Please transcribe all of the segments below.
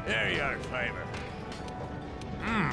There you are, Cleaver. Mmm.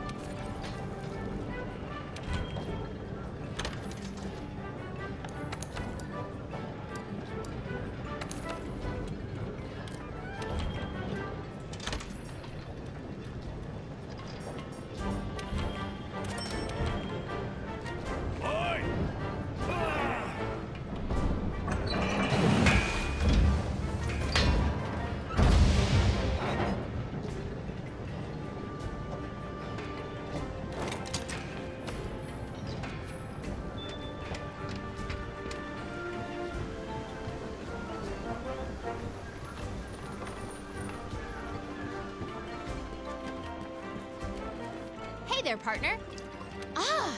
Hey there, partner. Ah!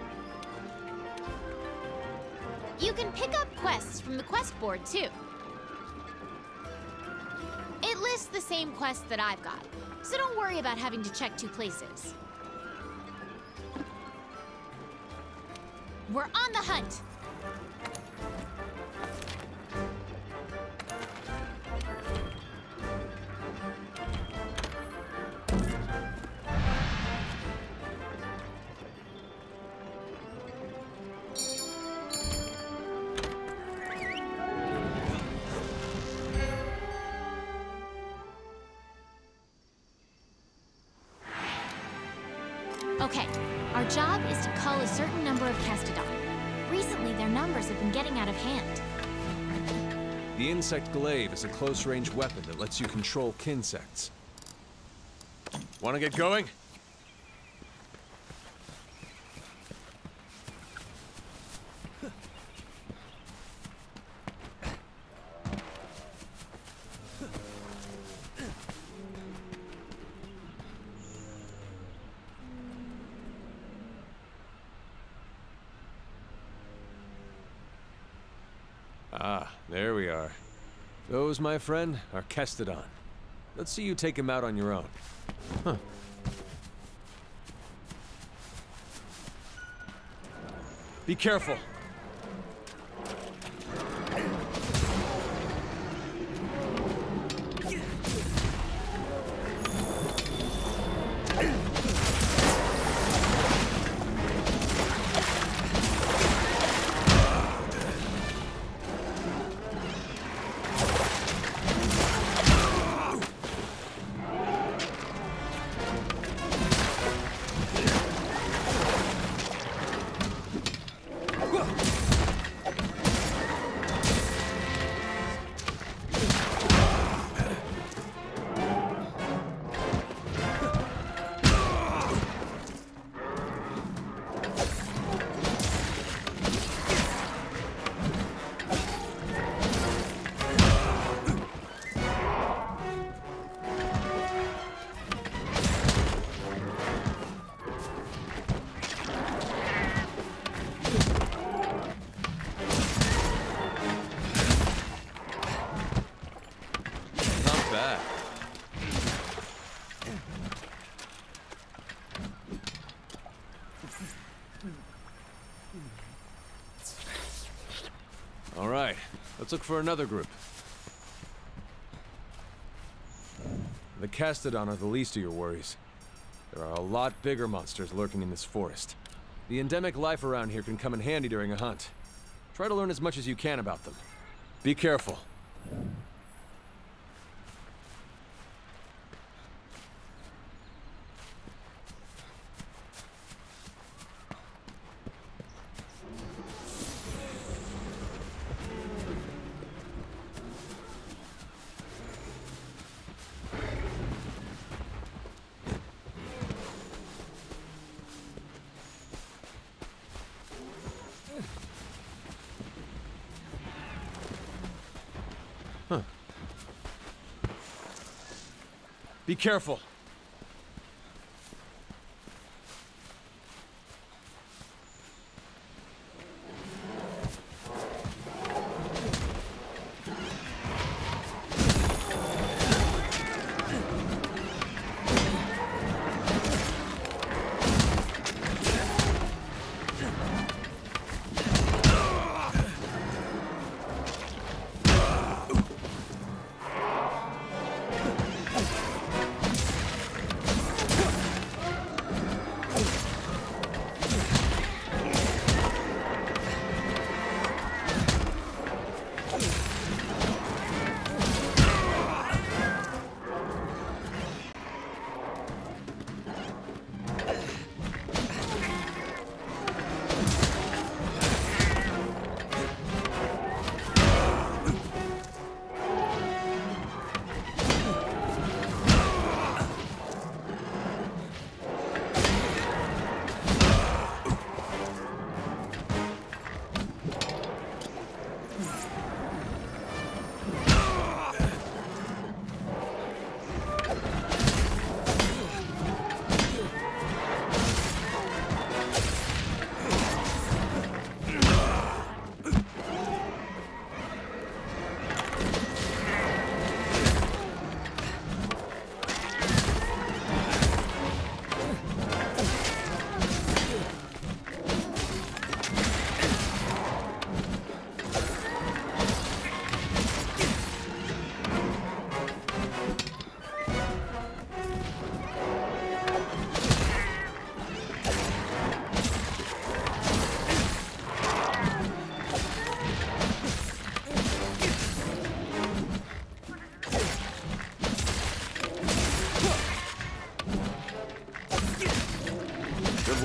You can pick up quests from the quest board, too. It lists the same quests that I've got, so don't worry about having to check two places. We're on the hunt! Okay, our job is to cull a certain number of Kestodon. Recently, their numbers have been getting out of hand. The insect glaive is a close-range weapon that lets you control kinsects. Want to get going? Ah, there we are. Those, my friend, are Kestodon. Let's see you take him out on your own. Huh. Be careful. All right, let's look for another group. The Kestodon are the least of your worries. There are a lot bigger monsters lurking in this forest. The endemic life around here can come in handy during a hunt. Try to learn as much as you can about them. Be careful. Be careful.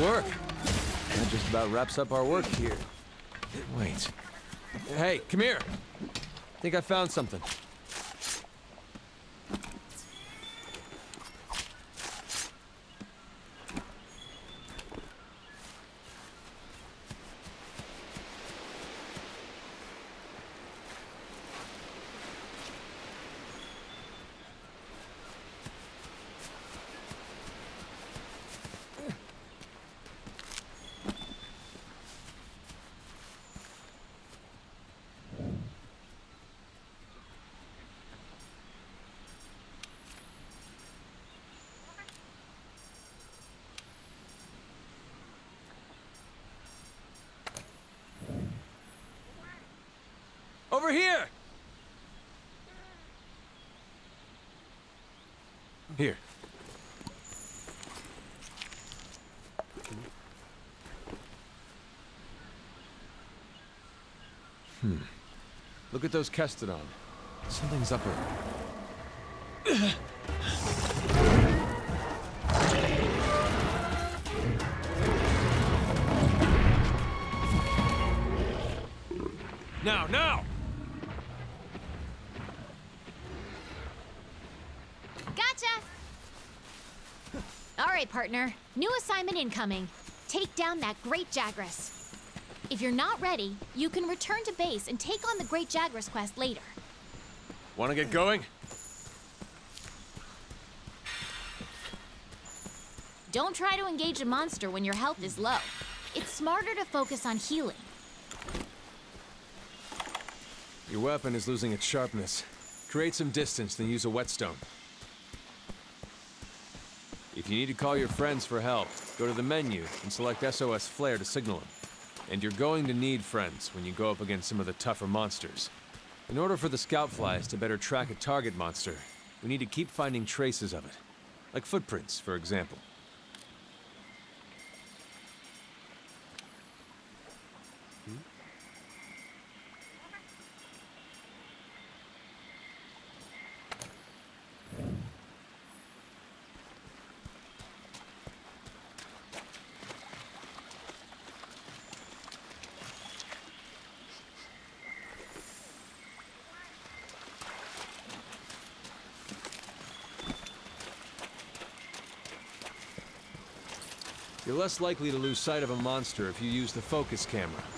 work. That just about wraps up our work here. Wait. Hey, come here. I think I found something. Over here! Here. Look at those Kestodon. Something's up there. Now! Gotcha! All right, partner. New assignment incoming. Take down that Great Jagras. If you're not ready, you can return to base and take on the Great Jagras quest later. Wanna get going? Don't try to engage a monster when your health is low. It's smarter to focus on healing. Your weapon is losing its sharpness. Create some distance, then use a whetstone. If you need to call your friends for help, go to the menu and select SOS Flare to signal them. And you're going to need friends when you go up against some of the tougher monsters. In order for the scout flies to better track a target monster, we need to keep finding traces of it. Like footprints, for example. You're less likely to lose sight of a monster if you use the focus camera.